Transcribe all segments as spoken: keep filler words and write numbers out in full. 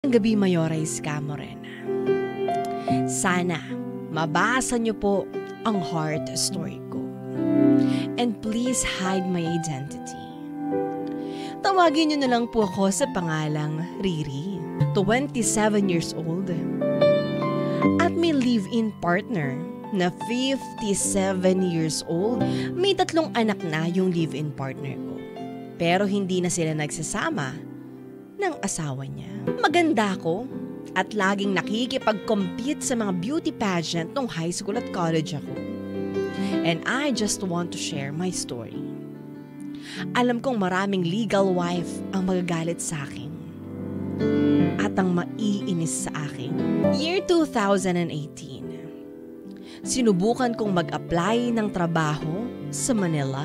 Ang gabi, Mayora Escamoren. Sana mabasa niyo po ang heart story ko. And please hide my identity. Tawagin niyo na lang po ako sa pangalang Riri, twenty-seven years old. At may live-in partner na fifty-seven years old. May tatlong anak na yung live-in partner ko. Pero hindi na sila nagsasama ng asawa niya. Maganda ko at laging nakikipag-compete sa mga beauty pageant nung high school at college ako. And I just want to share my story. Alam kong maraming legal wife ang magagalit sa akin at ang maiinis sa akin. Year two thousand eighteen. Sinubukan kong mag-apply ng trabaho sa Manila.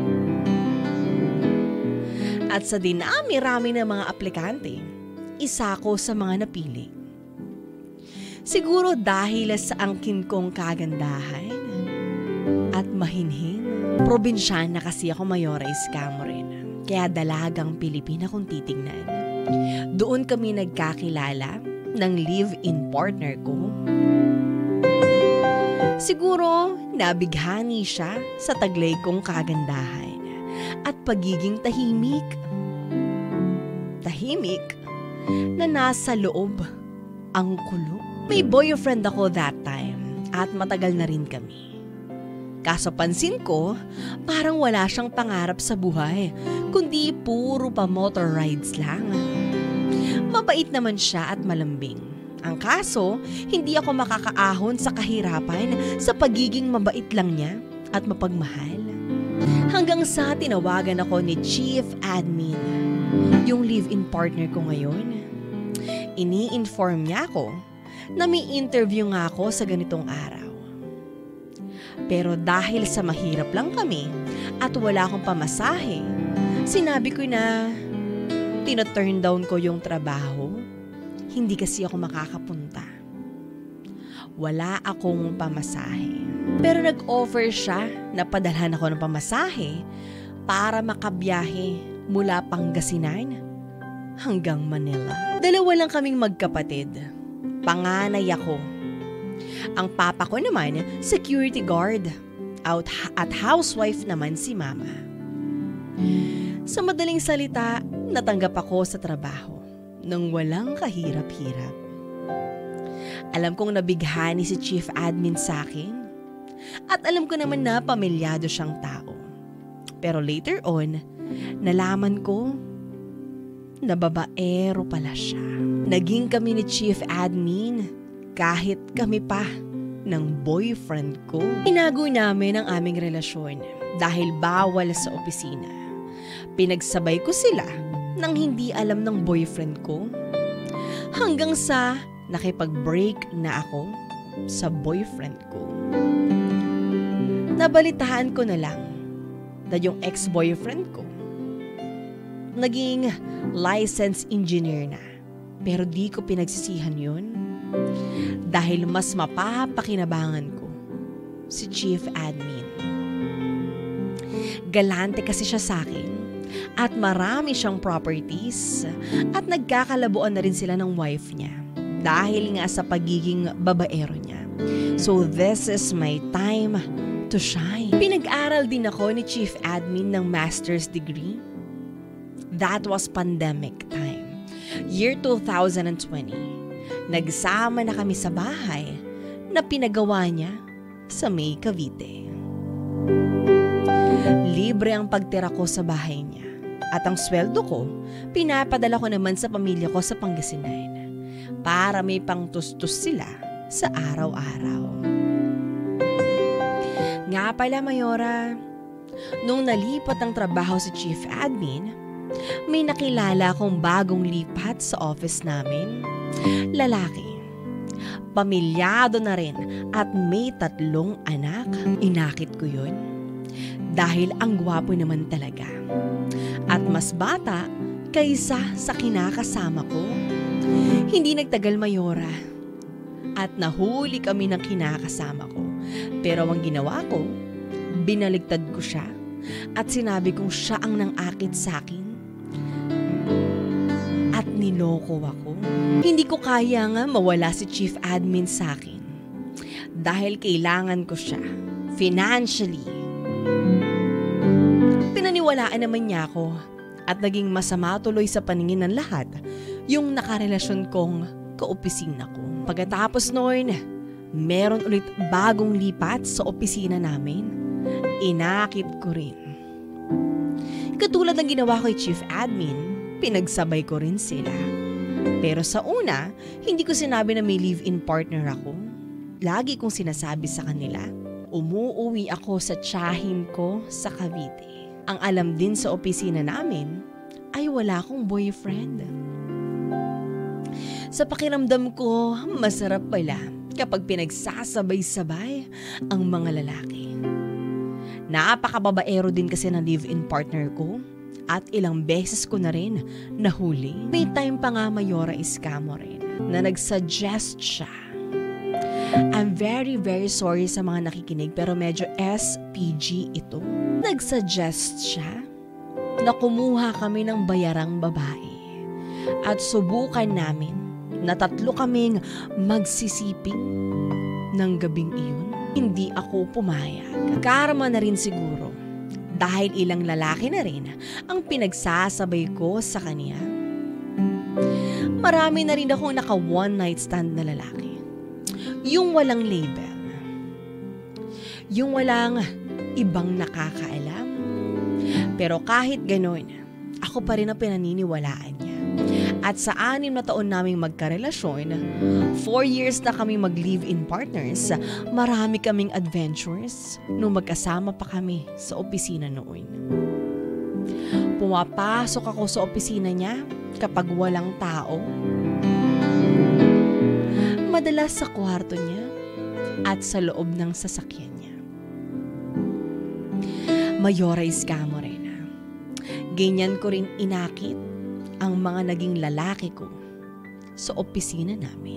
At sa dinami-rami ng mga aplikante, isa ko sa mga napili. Siguro dahil sa angkin kong kagandahan at mahinhin. Probinsyana kasi ako, Mayora Escamoren, kaya dalagang Pilipina kung titignan. Doon kami nagkakilala ng live-in partner ko. Siguro nabighani siya sa taglay kong kagandahan at pagiging tahimik. Tahimik na nasa loob ang kulog. May boyfriend ako that time at matagal na rin kami. Kaso pansin ko, parang wala siyang pangarap sa buhay, kundi puro pa motor rides lang. Mabait naman siya at malambing. Ang kaso, hindi ako makakaahon sa kahirapan sa pagiging mabait lang niya at mapagmahal. Hanggang sa tinawagan ako ni Chief Admin, yung live-in partner ko ngayon. Ini-inform niya ako na may interview nga ako sa ganitong araw. Pero dahil sa mahirap lang kami at wala akong pamasahe, sinabi ko na tina-turn down ko yung trabaho. Hindi kasi ako makakapunta. Wala akong pamasahe. Pero nag-offer siya na padalhan ako ng pamasahe para makabiyahe mula Pangasinan hanggang Manila. Dalawa lang kaming magkapatid. Panganay ako. Ang papa ko naman, security guard. Out at housewife naman si mama. Sa madaling salita, natanggap ako sa trabaho nang walang kahirap-hirap. Alam kong nabighani si Chief Admin sa akin at alam ko naman na pamilyado siyang tao. Pero later on, nalaman ko na babaero pala siya. Naging kami ni Chief Admin kahit kami pa ng boyfriend ko. Inago namin ang aming relasyon dahil bawal sa opisina. Pinagsabay ko sila nang hindi alam ng boyfriend ko hanggang sa nakipag-break na ako sa boyfriend ko. Nabalitaan ko na lang na yung ex-boyfriend ko naging licensed engineer na. Pero di ko pinagsisihan yun dahil mas mapapakinabangan ko si Chief Admin. Galante kasi siya sa akin at marami siyang properties at nagkakalabuan na rin sila ng wife niya dahil nga sa pagiging babaero niya. So this is my time to shine. Pinag-aral din ako ni Chief Admin ng master's degree. That was pandemic time. Year two thousand twenty. Nagsama na kami sa bahay na pinagawa niya sa May, Cavite. Libre ang pagtira ko sa bahay niya. At ang sweldo ko, pinapadala ko naman sa pamilya ko sa Pangasinan para may pangtustos sila sa araw-araw. Nga pala, Mayora, nung nalipat ang trabaho si Chief Admin, may nakilala akong bagong lipat sa office namin. Lalaki. Pamilyado na rin at may tatlong anak. Inakit ko yun dahil ang gwapo naman talaga. At mas bata kaysa sa kinakasama ko. Hindi nagtagal, Mayora, at nahuli kami ng kinakasama ko. Pero ang ginawa ko, binaligtad ko siya at sinabi kong siya ang nang-akit sa akin at niloko ako. Hindi ko kaya nga mawala si Chief Admin sa akin. Dahil kailangan ko siya, financially. Pinaniwalaan naman niya ako at naging masama tuloy sa paningin ng lahat yung nakarelasyon kong kaopisina ko. Pagkatapos noon, meron ulit bagong lipat sa opisina namin. Inakit ko rin. Katulad ng ginawa ko kay Chief Admin, pinagsabay ko rin sila. Pero sa una, hindi ko sinabi na may live-in partner ako. Lagi kong sinasabi sa kanila, umuuwi ako sa tiyahin ko sa Cavite. Ang alam din sa opisina namin ay wala akong boyfriend. Sa pakiramdam ko, masarap pala kapag pinagsasabay-sabay ang mga lalaki. Napakababaero din kasi ng live-in partner ko at ilang beses ko na rin nahuli. May time pa nga Mayora Iskamo rin na nagsuggest siya. I'm very very sorry sa mga nakikinig pero medyo S P G ito. Nagsuggest siya na kumuha kami ng bayarang babae at subukan namin na tatlo kaming magsisiping ng gabing iyon. Hindi ako pumayag. Karma na rin siguro dahil ilang lalaki na rin ang pinagsasabay ko sa kanya. Marami na rin akong naka one night stand na lalaki. Yung walang label. Yung walang ibang nakakaalam. Pero kahit ganon, ako pa rin ang pinaniniwalaan niya. At sa anim na taon naming magkarelasyon, four years na kami mag-live-in partners, marami kaming adventures nung magkasama pa kami sa opisina noon. Pumapasok ako sa opisina niya kapag walang tao. Madalas sa kwarto niya at sa loob ng sasakyan niya. Mayora Iskamo rin. Ganyan ko rin inakit ang mga naging lalaki ko sa opisina namin.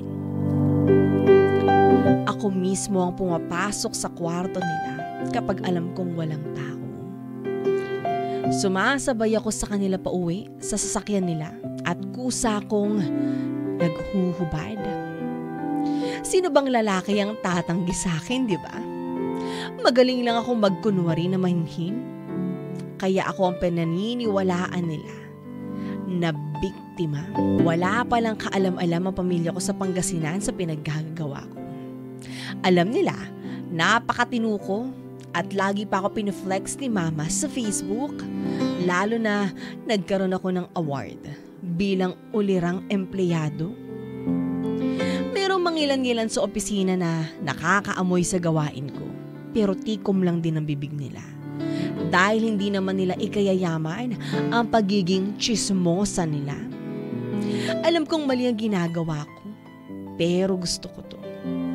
Ako mismo ang pumapasok sa kwarto nila kapag alam kong walang tao. Sumasabay ako sa kanila pauwi sa sasakyan nila at kusa kong naghuhubad. Sino bang lalaki ang tatanggi sa akin, di ba? Magaling lang akong magkunwari na mahinhin. Kaya ako ang pinaniniwalaan nila na biktima. Wala palang kaalam-alam ang pamilya ko sa Pangasinan sa pinaggagawa ko. Alam nila, napakatino ko at lagi pa ako piniflex ni Mama sa Facebook. Lalo na nagkaroon ako ng award bilang ulirang empleyado. Merong mangilan-ngilan sa opisina na nakakaamoy sa gawain ko. Pero tikom lang din ang bibig nila. Dahil hindi naman nila ikayayaman ang pagiging tsismosa nila. Alam kong mali ang ginagawa ko, pero gusto ko to.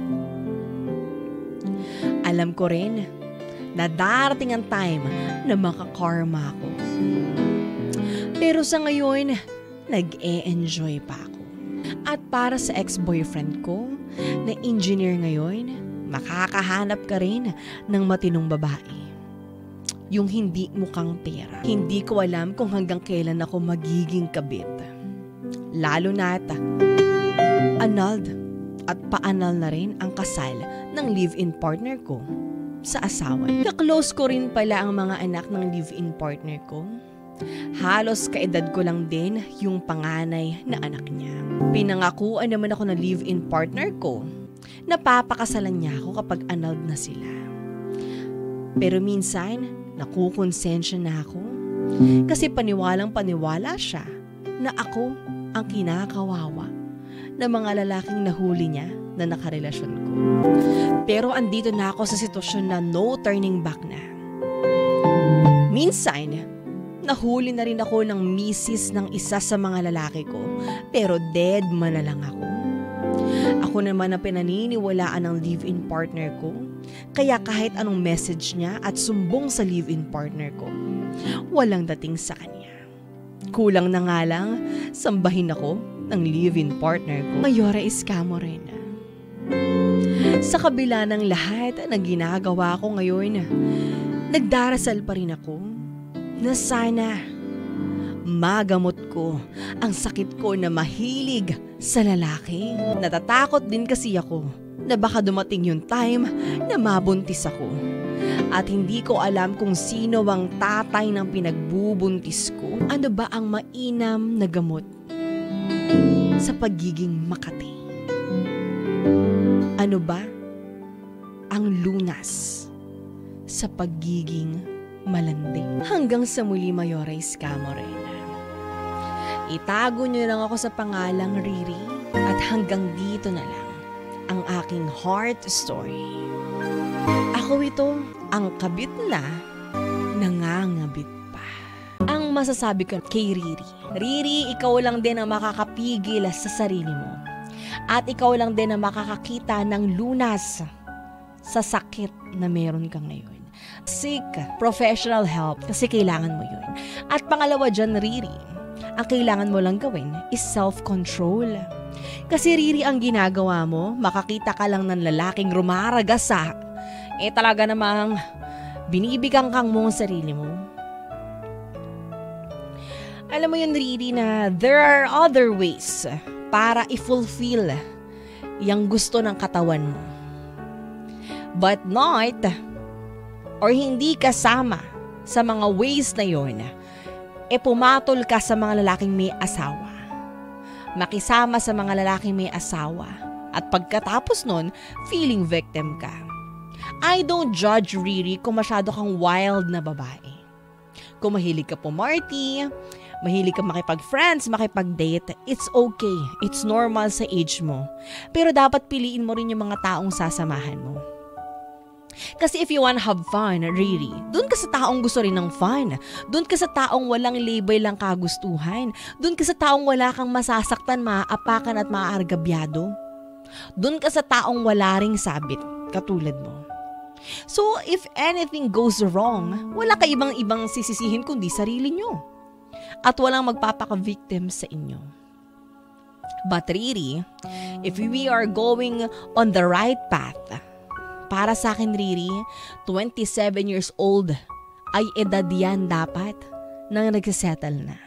Alam ko rin na darating ang time na makakarma ako. Pero sa ngayon, nag-e-enjoy pa ako. At para sa ex-boyfriend ko na engineer ngayon, makakahanap ka rin ng matinong babae. Yung hindi mukhang pera. Hindi ko alam kung hanggang kailan ako magiging kabit. Lalo na at annulled at pa-annul na rin ang kasal ng live-in partner ko sa asawa. Ka-close ko rin pala ang mga anak ng live-in partner ko. Halos kaedad ko lang din yung panganay na anak niya. Pinangakuan naman ako ng live-in partner ko na papakasalan niya ako kapag annulled na sila. Pero minsan, nakukonsensya na ako kasi paniwalang paniwala siya na ako ang kinakawawa ng mga lalaking nahuli niya na nakarelasyon ko. Pero andito na ako sa sitwasyon na no turning back na. Minsan, nahuli na rin ako ng misis ng isa sa mga lalaki ko pero dead man na lang ako. Ako naman ang pinaniniwalaan ng live-in partner ko. Kaya kahit anong message niya at sumbong sa live-in partner ko, walang dating sa kanya. Kulang na nga lang, sambahin ako ng live-in partner ko. Mayora Iskamo rin. Sa kabila ng lahat ng ginagawa ko ngayon, nagdarasal pa rin ako na sana magamot ko ang sakit ko na mahilig sa lalaki. Natatakot din kasi ako na baka dumating yung time na mabuntis ako. At hindi ko alam kung sino ang tatay ng pinagbubuntis ko. Ano ba ang mainam na gamot sa pagiging makati? Ano ba ang lunas sa pagiging malandi? Hanggang sa muli, Mayora Escamorena. Itago niyo lang ako sa pangalang Riri at hanggang dito na lang ang aking heart story. Ako ito, ang kabit na nangangabit pa. Ang masasabi ko kay Riri, Riri, ikaw lang din ang makakapigil sa sarili mo. At ikaw lang din ang makakakita ng lunas sa sakit na meron ka ngayon. Seek professional help kasi kailangan mo yun. At pangalawa dyan, Riri, ang kailangan mo lang gawin is self-control. Kasi Riri, ang ginagawa mo, makakita ka lang ng lalaking rumaragasa, eh talaga namang binibigang kang mo ang sarili mo. Alam mo yun, Riri, na there are other ways para i-fulfill yung gusto ng katawan mo. But not, or hindi kasama sa mga ways na yun, e pumatol ka sa mga lalaking may asawa. Makisama sa mga lalaking may asawa. At pagkatapos nun, feeling victim ka. I don't judge, Riri, kung masyado kang wild na babae. Kung mahilig ka pumarty, mahilig ka makipag-friends, makipag-date, it's okay. It's normal sa age mo. Pero dapat piliin mo rin yung mga taong sasamahan mo. Kasi if you wanna have fun, Riri, dun ka sa taong gusto rin ng fun. Dun ka sa taong walang label lang kagustuhan. Dun ka sa taong wala kang masasaktan, maaapakan at maaargabyado. Dun ka sa taong wala ring sabit, katulad mo. So, if anything goes wrong, wala ka ibang-ibang sisisihin kundi sarili nyo. At walang magpapaka-victim sa inyo. But Riri, if we are going on the right path, para sa akin, Riri, twenty-seven years old ay edad yan dapat nang nagsisettle na.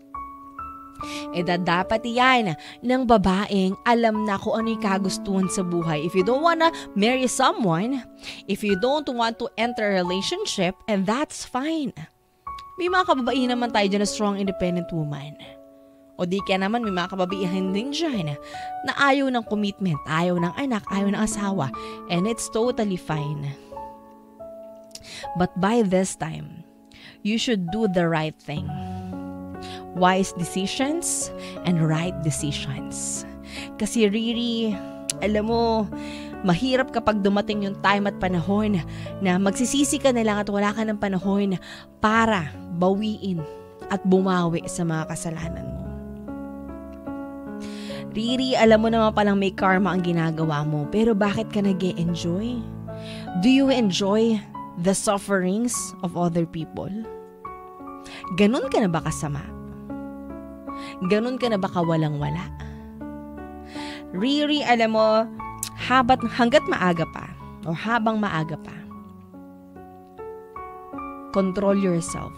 Edad dapat yan ng babaeng alam na kung ano yung kagustuhan sa buhay. If you don't wanna marry someone, if you don't want to enter a relationship, and that's fine. May mga kababaihan naman tayo dyan na strong independent woman. O di kaya naman may mga kababaihan din dyan na ayaw ng commitment, ayaw ng anak, ayaw ng asawa. And it's totally fine. But by this time, you should do the right thing. Wise decisions and right decisions. Kasi Riri, alam mo, mahirap kapag dumating yung time at panahon na magsisisi ka na lang at wala ka ng panahon para bawiin at bumawi sa mga kasalanan mo. Riri, alam mo naman palang may karma ang ginagawa mo, pero bakit ka nag-e-enjoy? Do you enjoy the sufferings of other people? Ganun ka na ba kasama? Ganun ka na ba kawalang-wala? Riri, alam mo, habat, hanggat maaga pa, o habang maaga pa, control yourself.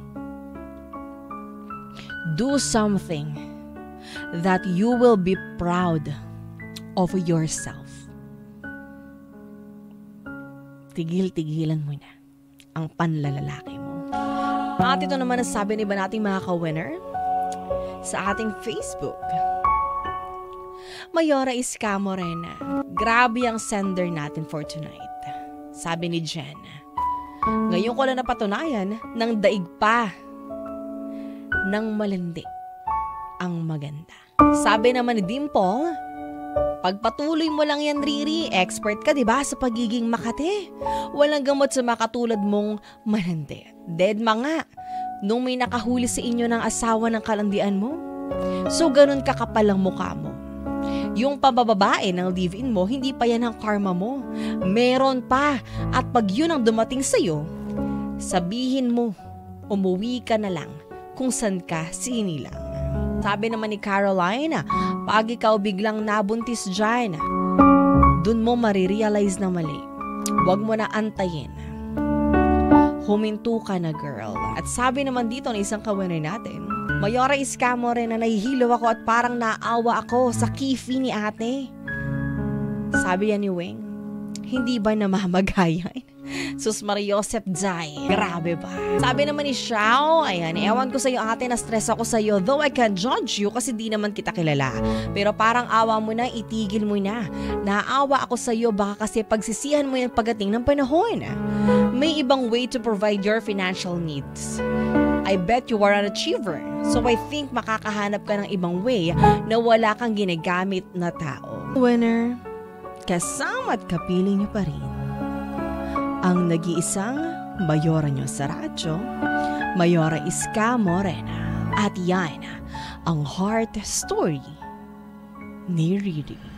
Do something that you will be proud of yourself. Tigil-tigilan mo na ang panlalalaki mo. At ito naman ang sabi ni ba nating mga ka-winner sa ating Facebook. Mayora Escamorena, grabe ang sender natin for tonight. Sabi ni Jen, ngayon ko lang napatunayan ng daig pa ng malandi ang maganda. Sabi naman ni Dimple, pagpatuloy mo lang yan, Riri, expert ka diba sa pagiging makate. Walang gamot sa makatulad mong malandi. Dead ma nga, nung may nakahuli sa inyo ng asawa ng kalandian mo. So ganun kakapalang mukha mo. Yung pabababae ng live-in mo, hindi pa yan ang karma mo. Meron pa. At pag yun ang dumating sa'yo, sabihin mo, umuwi ka na lang kung saan ka sinilang. Sabi naman ni Caroline, pag ikaw biglang nabuntis dyan, dun mo marirealize na mali. Huwag mo na antayin. Huminto ka na, girl. At sabi naman dito ng isang ka-winner natin, Mayora Iskamo rin na nahihilo ako at parang naawa ako sa kifi ni ate. Sabi yan ni Weng, hindi ba namamagayan? Sus Mariosep Zay, grabe ba? Sabi naman ni Xiao, ayan, ewan ko sa'yo ate, na-stress ako sa'yo. Though I can't judge you kasi di naman kita kilala. Pero parang awa mo na, itigil mo na. Naawa ako sa'yo, baka kasi pagsisihan mo yan pagdating ng panahon. May ibang way to provide your financial needs. I bet you are an achiever. So I think makakahanap ka ng ibang way na wala kang ginagamit na tao. Winner, kasama't kapiling niyo pa rin ang nag-iisang Mayora nyo sa radyo, Mayora Iska Morena. At yan, ang heart story ni Riri.